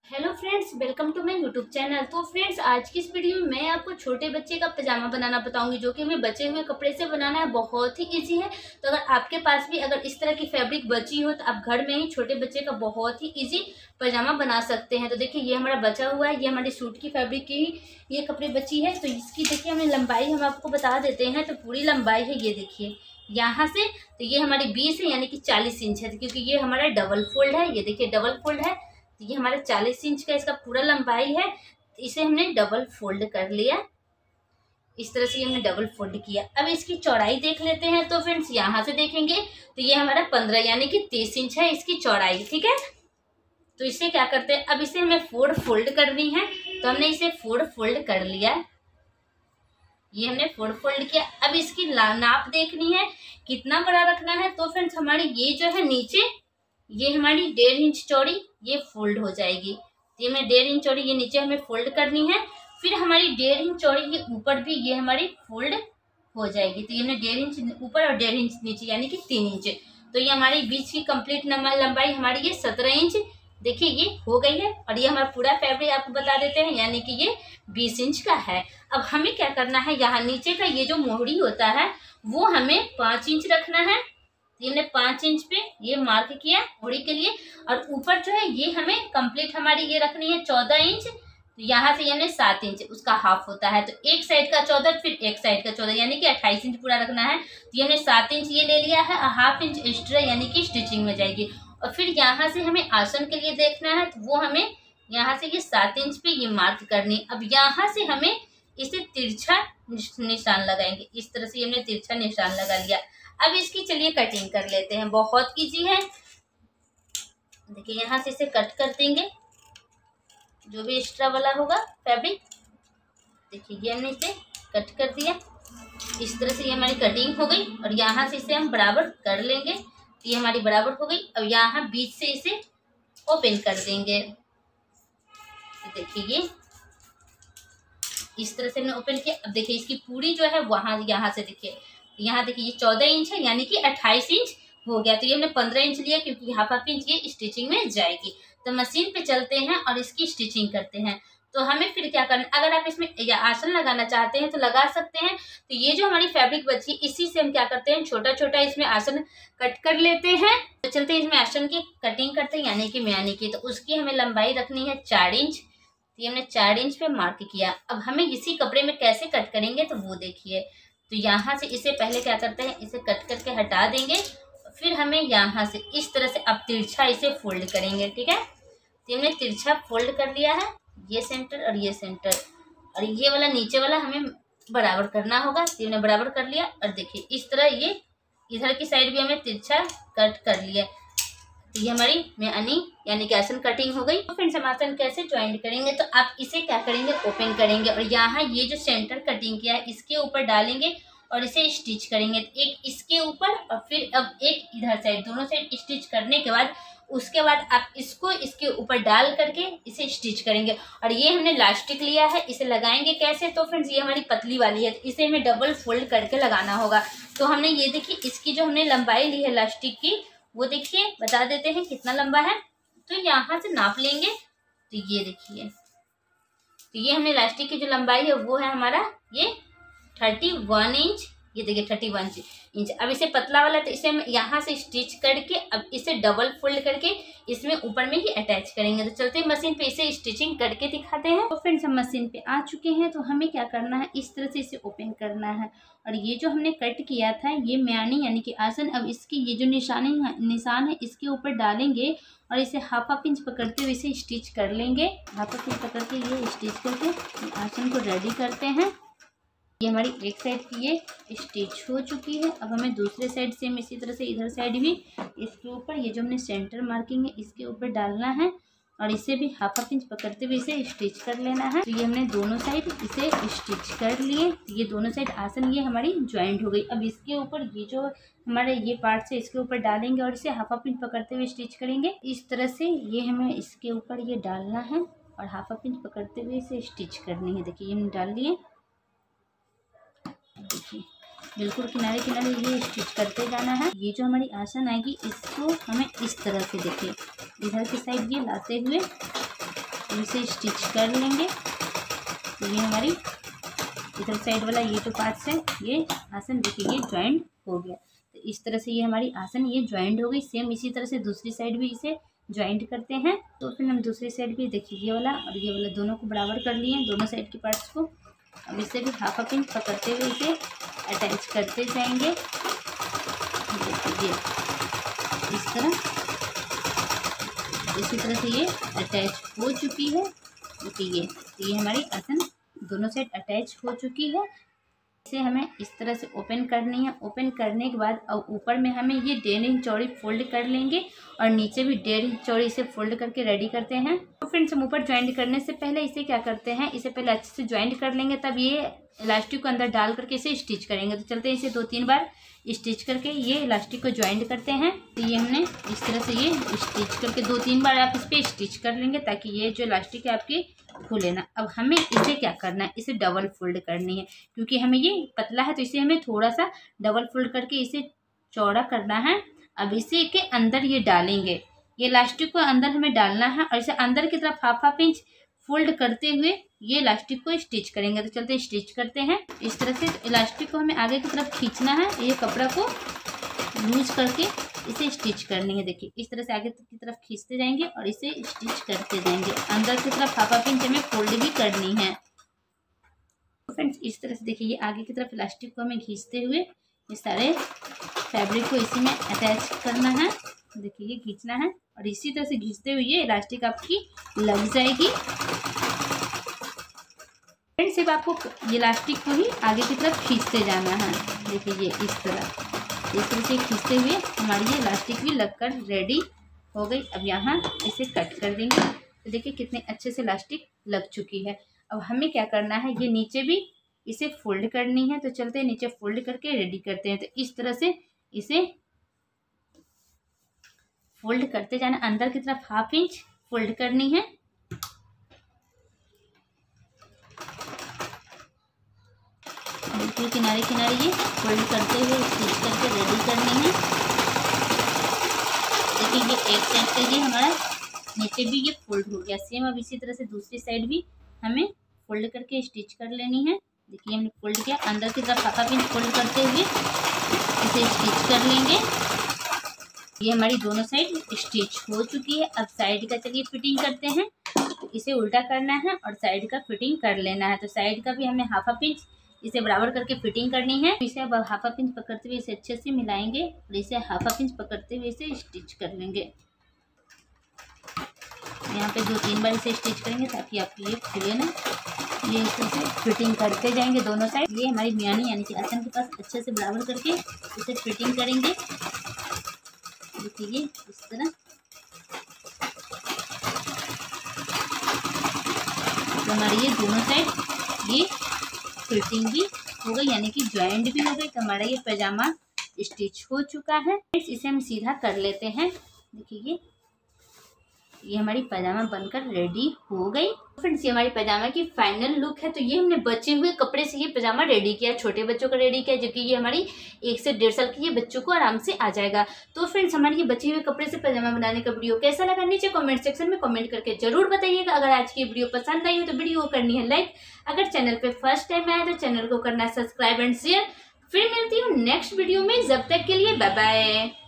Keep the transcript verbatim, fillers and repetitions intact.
Hello friends, welcome to my YouTube channel. तो friends, आज की इस वीडियो में मैं आपको छोटे बच्चे का पजामा बनाना बताऊंगी, जो कि हमें बचे हुए कपड़े से बनाना है। बहुत ही इजी है। तो अगर आपके पास भी अगर इस तरह की फैब्रिक बची हो तो आप घर में ही छोटे बच्चे का बहुत ही इजी पजामा बना सकते हैं। तो देखिए, ये हमारा बचा हुआ है, ये हमारी सूट की फैब्रिक की ये कपड़े बची है। तो इसकी देखिए हमें लंबाई हम आपको बता देते हैं। तो पूरी लंबाई है, ये देखिए यहाँ से, तो ये हमारी बीस है यानी कि चालीस इंच है, क्योंकि ये हमारा डबल फोल्ड है। ये देखिए डबल फोल्ड है, तो ये हमारे चालीस इंच का इसका पूरा लंबाई है। तो इसे हमने डबल फोल्ड कर लिया। इस तरह से हमने डबल फोल्ड किया। अब इसकी चौड़ाई देख लेते हैं। तो फ्रेंड्स, यहाँ से देखेंगे तो ये हमारा पंद्रह यानी कि तीस इंच है इसकी चौड़ाई। ठीक है, तो इसे क्या करते हैं, अब इसे हमें फोर फोल्ड करनी है। तो हमने इसे फोर फोल्ड कर लिया। ये हमने फोर फोल्ड किया। अब इसकी नाप देखनी है कितना बड़ा रखना है। तो फ्रेंड्स, हमारी ये जो है नीचे, ये हमारी डेढ़ इंच चौड़ी ये फोल्ड हो जाएगी। तो ये हमें डेढ़ इंच चौड़ी ये नीचे हमें फोल्ड करनी है। फिर हमारी डेढ़ इंच चौड़ी ये ऊपर भी ये हमारी फोल्ड हो जाएगी। तो ये हमने डेढ़ इंच ऊपर और डेढ़ इंच नीचे यानी कि तीन इंच। तो ये हमारी बीच की कंप्लीट लंबाई हमारी ये सत्रह इंच देखिए ये हो गई है। और ये हमारा पूरा फैब्रिक आपको बता देते हैं, यानी कि ये बीस इंच का है। अब हमें क्या करना है, यहाँ नीचे का ये जो मोहरी होता है वो हमें पाँच इंच रखना है। हमने पाँच इंच पे ये मार्क किया मोहरी के लिए। और ऊपर जो है ये हमें कंप्लीट हमारी ये रखनी है चौदह इंच। तो यहाँ से हमने सात इंच उसका हाफ होता है। तो एक साइड का चौदह फिर एक साइड का चौदह यानी कि अट्ठाईस इंच पूरा रखना है। तो ये हमने सात इंच ये ले लिया है और हाफ इंच एक्स्ट्रा यानी कि स्टिचिंग में जाएगी। और फिर यहाँ से हमें आसन के लिए देखना है, तो वो हमें यहाँ से ये सात इंच पे ये मार्क करनी। अब यहाँ से हमें इसे तिरछा निशान लगाएंगे। इस तरह से हमने तिरछा निशान लगा लिया। अब इसकी चलिए कटिंग कर लेते हैं, बहुत इजी है। देखिए यहाँ से इसे कट कर देंगे, जो भी एक्स्ट्रा वाला होगा फैब्रिक। देखिए ये हमने इसे कट कर दिया। इस तरह से ये हमारी कटिंग हो गई। और यहाँ से इसे हम बराबर कर लेंगे। ये हमारी बराबर हो गई। अब यहाँ बीच से इसे ओपन कर देंगे। देखिए ये इस तरह से हमने ओपन किया। अब देखिए इसकी पूरी जो है वहां यहाँ से देखिए, यहाँ देखिए ये चौदह इंच है यानी कि अट्ठाईस इंच हो गया। तो ये हमने पंद्रह इंच लिया, क्योंकि हाफ हाफ इंच ये स्टिचिंग में जाएगी। तो मशीन पे चलते हैं और इसकी स्टिचिंग करते हैं। तो हमें फिर क्या करना, अगर आप इसमें आसन लगाना चाहते हैं तो लगा सकते हैं। तो ये जो हमारी फैब्रिक बची इसी से हम क्या करते हैं, छोटा छोटा इसमें आसन कट कर लेते हैं। तो चलते हैं इसमें आसन की कटिंग करते हैं, यानी कि म्यानी की। तो उसकी हमें लंबाई रखनी है चार इंच। ये हमने चार इंच पे मार्क किया। अब हमें इसी कपड़े में कैसे कट करेंगे तो वो देखिए। तो यहाँ से इसे पहले क्या करते हैं, इसे कट करके हटा देंगे। फिर हमें यहाँ से इस तरह से अब तिरछा इसे फोल्ड करेंगे। ठीक है, तो हमने तिरछा फोल्ड कर लिया है, ये सेंटर और ये सेंटर। और ये वाला नीचे वाला हमें बराबर करना होगा। तो हमने बराबर कर लिया। और देखिए इस तरह ये इधर की साइड भी हमें तिरछा कट कर लिया। तो ये हमारी म्यानी यानी कि आसन कटिंग हो गई। तो फ्रेंड्स, हम आसन कैसे ज्वाइंट करेंगे, तो आप इसे क्या करेंगे, ओपन करेंगे। और यहाँ ये जो सेंटर कटिंग किया है इसके ऊपर डालेंगे और इसे स्टिच करेंगे। एक इसके ऊपर और फिर अब एक इधर साइड, दोनों साइड स्टिच करने के बाद उसके बाद आप इसको इसके ऊपर डाल करके इसे स्टिच करेंगे। और ये हमने लास्टिक लिया है, इसे लगाएंगे कैसे, तो फ्रेंड्स ये हमारी पतली वाली है, तो इसे हमें डबल फोल्ड करके लगाना होगा। तो हमने ये देखिए इसकी जो हमने लंबाई ली है लास्टिक की, वो देखिए बता देते हैं कितना लंबा है। तो यहाँ से नाप लेंगे। तो ये देखिए, तो ये हमने इलास्टिक की जो लंबाई है वो है हमारा ये थर्टी वन इंच। ये देखिए थर्टी वन इंच। अब इसे पतला वाला, तो इसे हम यहाँ से स्टिच करके अब इसे डबल फोल्ड करके इसमें ऊपर में ही अटैच करेंगे। तो चलते हैं मशीन पे इसे स्टिचिंग करके दिखाते हैं। तो फ्रेंड्स, हम मशीन पे आ चुके हैं। तो हमें क्या करना है, इस तरह से इसे ओपन करना है। और ये जो हमने कट किया था ये म्यानी यानी कि आसन, अब इसकी ये जो निशानी निशान है इसके ऊपर डालेंगे और इसे हाफ हाफ इंच पकड़ते हुए इसे स्टिच कर लेंगे। हाफ हाफ इंच पकड़ के ये स्टिच करके आसन को रेडी करते हैं। ये हमारी एक साइड की ये स्टिच हो चुकी है। अब हमें दूसरे साइड से हम इसी तरह से इधर साइड भी इसके ऊपर ये जो हमने सेंटर मार्किंग है इसके ऊपर डालना है और इसे भी हाफ हाफ इंच पकड़ते हुए इसे स्टिच कर लेना है। तो ये हमने दोनों साइड इसे स्टिच कर लिए। ये दोनों साइड आसन ये हमारी ज्वाइंट हो गई। अब इसके ऊपर ये जो हमारे ये पार्ट से इसके ऊपर डालेंगे और इसे हाफ हाफ इंच पकड़ते हुए स्टिच करेंगे। इस तरह से ये हमें इसके ऊपर ये डालना है और हाफ हाफ इंच पकड़ते हुए इसे स्टिच करनी है। देखिए ये हमने डाल लिए। देखिए बिल्कुल किनारे किनारे ये स्टिच करते जाना है। ये जो हमारी आसन आएगी इसको हमें इस तरह से देखिए इधर की साइड ये लाते हुए इसे स्टिच कर लेंगे। तो ये हमारी इधर साइड वाला ये जो पार्ट्स है ये आसन देखिए ये ज्वाइंट हो गया। तो इस तरह से ये हमारी आसन ये ज्वाइंट हो गई। सेम इसी तरह से दूसरी साइड भी इसे ज्वाइंट करते हैं। तो फिर हम दूसरी साइड भी देखिए ये वाला और ये वाला दोनों को बराबर कर लिए हैं, दोनों साइड के पार्ट्स को। अब इसे भी हाफ हाफ इंच पकड़ते हुए इसे अटैच करते जाएंगे। देखिए इस तरह, इसी तरह से ये अटैच हो चुकी है। देखिए ये ये हमारी आसन दोनों साइड अटैच हो चुकी है। इसे हमें इस तरह से ओपन करनी है। ओपन करने के बाद अब ऊपर में हमें ये डेढ़ इंच चौड़ी फोल्ड कर लेंगे और नीचे भी डेढ़ इंच चौड़ी इसे फोल्ड करके रेडी करते हैं। तो फ्रेंड्स हम ऊपर ज्वाइंट करने से पहले इसे क्या करते हैं, इसे पहले अच्छे से ज्वाइंट कर लेंगे, तब ये इलास्टिक को अंदर डाल करके इसे स्टिच करेंगे। तो चलते हैं इसे दो तीन बार स्टिच करके ये इलास्टिक को ज्वाइंट करते हैं। तो ये हमने इस तरह से ये स्टिच करके दो तीन बार आप इस पर स्टिच कर लेंगे ताकि ये जो इलास्टिक है आपकी खुले ना। अब हमें इसे क्या करना है, इसे डबल फोल्ड करनी है, क्योंकि हमें ये पतला है तो इसे हमें थोड़ा सा डबल फोल्ड करके इसे चौड़ा करना है। अब इसे के अंदर ये डालेंगे, ये इलास्टिक को अंदर हमें डालना है और इसे अंदर की तरफ हाफ हाफ इंच फोल्ड करते हुए ये इलास्टिक को स्टिच करेंगे। तो चलते स्टिच करते हैं। इस तरह से इलास्टिक को हमें आगे की तरफ खींचना है, ये कपड़ा को लूज करके इसे स्टिच करनी है। देखिए इस तरह से आगे की तरफ खींचते जाएंगे और इसे स्टिच करते जाएंगे। अंदर की तरफ हाफ हाफ इंच हमें फोल्ड भी करनी है। तो फ्रेंड्स इस तरह से देखिए ये आगे की तरफ इलास्टिक को हमें खींचते हुए ये सारे फैब्रिक को इसी में अटैच करना है। देखिए ये खींचना है और इसी तरह से खींचते हुए ये इलास्टिक आपकी लग जाएगी। फ्रेंड्स अब आपको ये इलास्टिक को ही आगे की तरफ खींचते जाना है। देखिए ये इस तरह इस तरह से खींचते हुए हमारी ये इलास्टिक भी लगकर रेडी हो गई। अब यहाँ इसे कट कर देंगे। तो देखिए कितने अच्छे से इलास्टिक लग चुकी है। अब हमें क्या करना है, ये नीचे भी इसे फोल्ड करनी है। तो चलते हैं नीचे फोल्ड करके रेडी करते हैं। तो इस तरह से इसे फोल्ड करते जाना, अंदर की तरफ हाफ इंच फोल्ड करनी है। बिल्कुल किनारे किनारे ये फोल्ड करते हुए स्टिच करके रेडी करनी है। देखिए ये एक साइड से ये हमारा नीचे भी ये फोल्ड हो गया। सेम अब इसी तरह से दूसरी साइड भी हमें फोल्ड करके स्टिच कर लेनी है। देखिए हमने फोल्ड किया, अंदर की तरफ हाफ हाफ इंच फोल्ड करते हुए इसे स्टिच कर लेंगे। ये हमारी दोनों साइड स्टिच हो चुकी है। अब साइड का चलिए फिटिंग करते हैं। इसे उल्टा करना है और साइड का फिटिंग कर लेना है। तो साइड का भी हमें हाफ हाफ इंच इसे बराबर करके फिटिंग करनी है। इसे अब हाफ हाफ इंच पकड़ते हुए इसे अच्छे से मिलाएंगे और इसे हाफ हाफ इंच पकड़ते हुए इसे स्टिच कर लेंगे। यहाँ पे दो तीन बार इसे स्टिच करेंगे ताकि आपकी ये खुले ना। ये इस तरह से फिटिंग करते जाएंगे दोनों साइड। ये हमारी मियानी यानी कि आसन के पास अच्छे से बराबर करके इसे फिटिंग करेंगे। देखिए इस तरह तो हमारी ये दोनों साइड ये फिटिंग भी हो गई, यानी कि ज्वाइंट भी हो गई। तो हमारा ये पैजामा स्टिच हो चुका है। इसे हम सीधा कर लेते हैं। देखिए ये ये हमारी पैजामा बनकर रेडी हो गई। फ्रेंड्स ये हमारी पैजामा की फाइनल लुक है। तो ये हमने बचे हुए कपड़े से ये पैजामा रेडी किया, छोटे बच्चों का रेडी किया, जो कि ये हमारी एक से डेढ़ साल की ये बच्चों को आराम से आ जाएगा। तो फ्रेंड्स हमारे ये बचे हुए कपड़े से पैजामा बनाने का वीडियो कैसा लगा नीचे कमेंट सेक्शन में कमेंट करके जरूर बताइएगा। अगर आज की वीडियो पसंद आई हो तो वीडियो को करनी है लाइक। अगर चैनल पे फर्स्ट टाइम आया तो चैनल को करना है सब्सक्राइब एंड शेयर। फिर मिलती हूँ नेक्स्ट वीडियो में, जब तक के लिए बाय बाय।